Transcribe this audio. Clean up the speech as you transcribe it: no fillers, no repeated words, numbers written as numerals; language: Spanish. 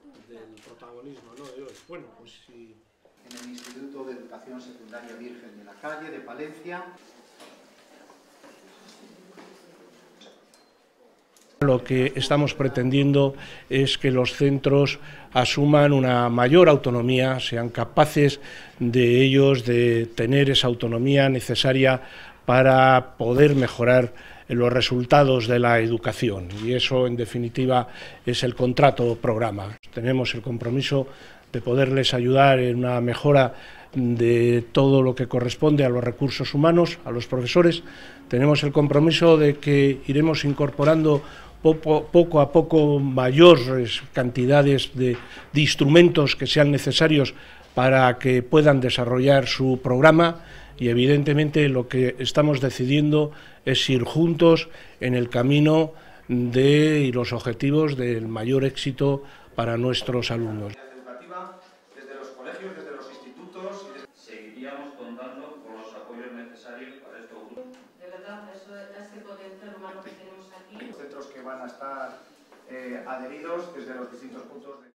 del protagonismo, ¿no?, de hoy. Bueno, pues sí. En el Instituto de Educación Secundaria Virgen de la Calle de Palencia. Lo que estamos pretendiendo es que los centros asuman una mayor autonomía, sean capaces de ellos de tener esa autonomía necesaria para poder mejorar los resultados de la educación, y eso en definitiva es el contrato programa. Tenemos el compromiso de poderles ayudar en una mejora de todo lo que corresponde a los recursos humanos, a los profesores. Tenemos el compromiso de que iremos incorporando poco a poco mayores cantidades de instrumentos que sean necesarios para que puedan desarrollar su programa, y evidentemente lo que estamos decidiendo es ir juntos en el camino y los objetivos del mayor éxito para nuestros alumnos. Desde los colegios, desde los institutos. Seguiríamos contando con los apoyos necesarios para estos grupos. De verdad, ese potencial humano que tenemos aquí. Los centros que van a estar adheridos desde los distintos puntos de...